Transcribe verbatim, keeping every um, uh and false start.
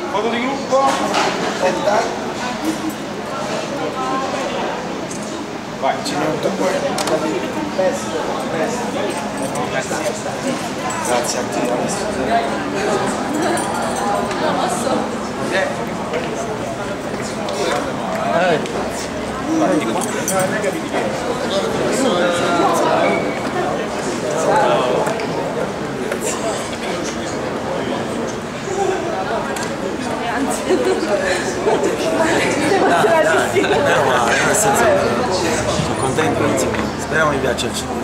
Foto di gruppo. Vai, ci grazie a te. Sono contento, speriamo mi piaccia il cibo.